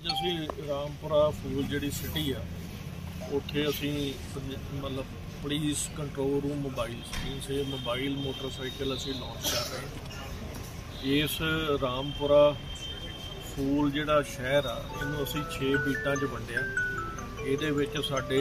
असी रामपुरा फूल जी सिटी आ उत्थे असी मतलब police control room mobile means ये मोबाइल मोटरसाइकिल असी लॉन्च कर रहे हैं। इस रामपुरा फूल जिहड़ा शहर आ इनू असी 6 बीटां च वंडिया। इहदे विच साडे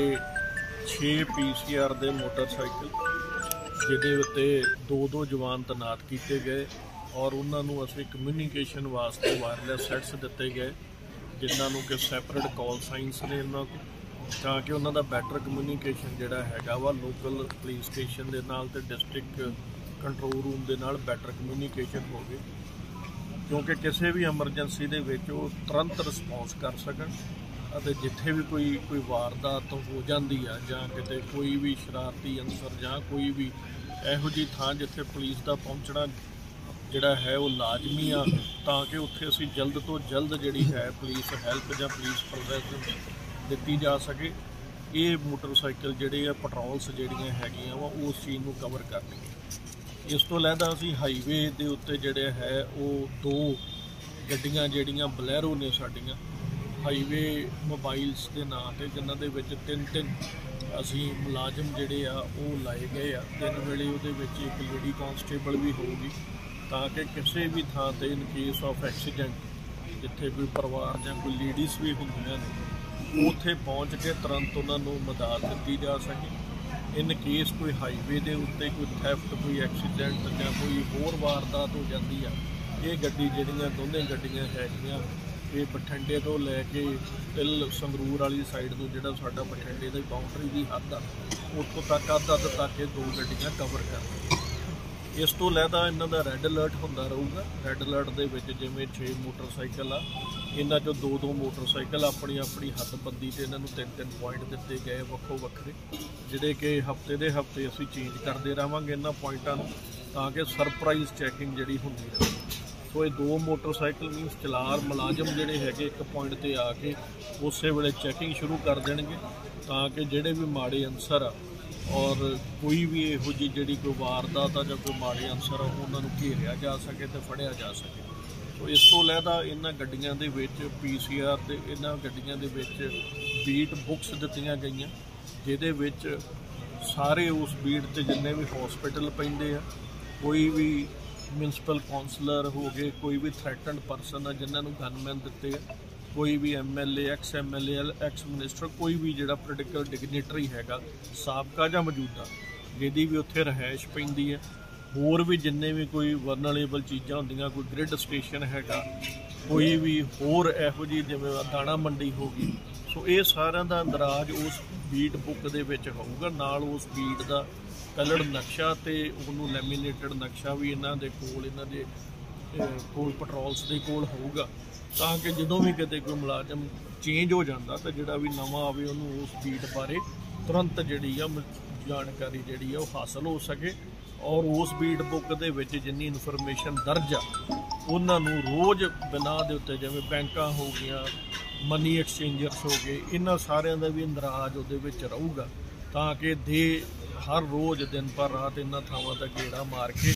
6 PCR दे मोटरसाइकिल जिहदे उत्ते 2-2 जवान तैनात किए गए और उन्होंने असी कम्यूनीकेशन वास्ते वायरलैस सैट्स दिते गए जिन्होंने कि सैपरेट कॉल साइंस ने उन्होंने ताकि उन्होंने बैटर कम्यूनीकेशन जोड़ा है वा लोकल पुलिस स्टेशन के नाल ते डिस्ट्रिक्ट कंट्रोल रूम के नाल बैटर कम्यूनीकेशन हो गए, क्योंकि किसी भी एमरजेंसी के विच वो तुरंत रिस्पॉन्स कर सकन और जिथे भी कोई वारदात हो जाती है जां किते कोई भी शरारती अंसर जां कोई भी इहो जी थां जिथे पुलिस का पहुँचना जिहड़ा है वो लाजमी आ ताकि उत्थे असी जल्द तो जल्द जिहड़ी है पुलिस हैल्प जां पुलिस प्रोसेस दिती जा सके। ये मोटरसाइकिल जिहड़े आ पट्रोल्स जिहड़ियां हैगियां वा उस चीज़ नूं कवर करनगे। इस तो लैदा असी हाईवे दे उत्ते जिहड़े है वो 2 गड्डियां जिहड़ियां बलैरो ने साडियां हाईवे मोबाइल्स के नाँ ते जिन्हां दे विच 3-3 असी मुलाजम जिहड़े आ वो लाए गए आ। दिन वेले उहदे विच एक लेडी कांस्टेबल भी होगी ताकि किसी भी थां ते इन केस ऑफ एक्सीडेंट जिथे कोई परिवार जां कोई लेडीज़ भी होंदियां ने उत्थे पहुँच के तुरंत उन्होंने मदद दी जा सके। इन केस कोई हाईवे के उत्ते कोई थैफ्ट कोई एक्सीडेंट जां कोई होर वारदात हो जाती है, ये गड्डी जिहड़ियां दोनों गड्डियां हैगियां ये बठिंडे तो लैके तिल संगरूर वाली साइड तो जिहड़ा साडा बठिंडे की बाउंड्री की हद आ उत्तों तक अद्ध तक ये 2 गड्डियां कवर कर। इस तो लैदा इन्हां दा रैड अलर्ट होंदा रहूगा। रैड अलर्ट दे विच जिवें 6 मोटरसाइकिल आ इन्हां चों 2-2 मोटरसाइकिल अपनी अपनी हदबंदी ते इन्हां नूं 3-3 पॉइंट दिते गए वक्खो वक्खरे, जिहड़े कि हफ्ते दे हफ्ते असीं चेंज करते रहांगे इन्हां पॉइंटां नूं ताकि सरप्राइज़ चैकिंग जिहड़ी हुंदी रहे। सो ये 2 मोटरसाइकिल मीनस चलार मुलाजम जिहड़े हैगे एक पॉइंट ते आके उस वेले चैकिंग शुरू कर देणगे ताकि जिहड़े भी माड़े अंसर आ और कोई भी इहो जी जिहड़ी कोई वारदात जां कोई माड़े अंसर आ उन्होंने घेरिया जा सके तो फड़िया जा सके। तो इस तो लैदा इन्हां गड्डियां दे विच PCR ते इन्हां गड्डियां दे विच बीट बुक्स दित्तियां गईयां जिहदे विच सारे उस बीट ते जिन्ने भी हॉस्पिटल पैंदे आ, कोई भी म्यूनसिपल कौंसलर हो गए, कोई भी थ्रैटनड परसन आ जिन्हां नूं गनमैन दित्ते आ, कोई भी MLA ex MLA ex minister कोई भी जिहड़ा पोलिटिकल डिगनेटरी हैगा साबका जां मौजूदा जिहदी भी उत्थे रहायश पैंदी है, होर भी जिन्ने भी कोई वरनलेबल चीज़ां होंदियां कोई ग्रिड स्टेशन हैगा कोई भी होर इहो जी जिवें दाणा मंडी हो गई। सो ये सारिਆਂ ਦਾ अंदराज उस बीट बुक दे विच होਊਗਾ, नाल उस बीट ਦਾ कलर नक्शा ते ਉਹਨੂੰ ਲੈਮੀਨੇਟਡ नक्शा भी इन्हां दे कोल इन्हां दे कोल पट्रोल्स दे कोल होਊਗਾ ताकि ਜਦੋਂ भी किते कोई मुलाजम चेंज हो जाता तो जिहड़ा भी नवां आवे उन्होंने उस बीट बारे तुरंत जिहड़ी आ जानकारी जिहड़ी आ हासिल हो सके और उस बीट बुक दे विच जिन्नी इनफॉर्मेशन दर्ज आ उन्होंने रोज़ बिना दे उत्ते जिवें बैंकां हो गईयां मनी एक्सचेंजर्स हो गए इन्हां सारिਆਂ ਦਾ भी इंदराज उहदे विच रहूगा ताकि हर रोज़ दिन पर रात इन्हां थावां दा घेरा मार के